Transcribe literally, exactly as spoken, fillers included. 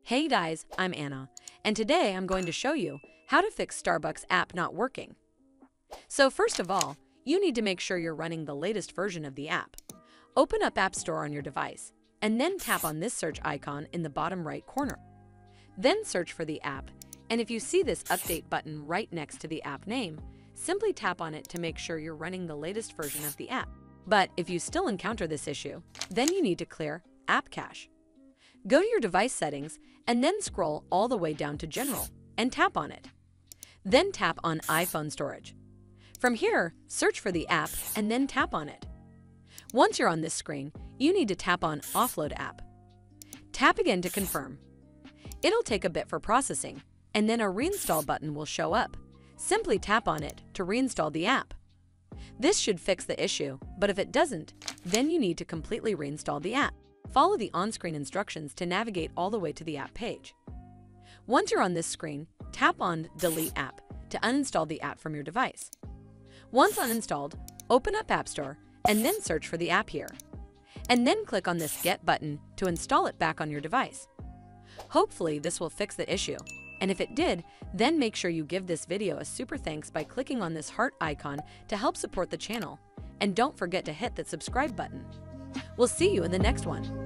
Hey guys, I'm Anna, and today I'm going to show you how to fix Starbucks app not working. So first of all, you need to make sure you're running the latest version of the app. Open up App Store on your device, and then tap on this search icon in the bottom right corner. Then search for the app, and if you see this update button right next to the app name, simply tap on it to make sure you're running the latest version of the app. But if you still encounter this issue, then you need to clear App Cache. Go to your device settings and then scroll all the way down to General and tap on it. Then tap on iPhone Storage. From here, search for the app and then tap on it. Once you're on this screen, you need to tap on Offload App. Tap again to confirm. It'll take a bit for processing, and then a reinstall button will show up. Simply tap on it to reinstall the app. This should fix the issue, but if it doesn't, then you need to completely reinstall the app. Follow the on-screen instructions to navigate all the way to the app page. Once you're on this screen, tap on Delete App to uninstall the app from your device. Once uninstalled, open up App Store and then search for the app here. And then click on this Get button to install it back on your device. Hopefully this will fix the issue, and if it did, then make sure you give this video a super thanks by clicking on this heart icon to help support the channel. And don't forget to hit that subscribe button. We'll see you in the next one.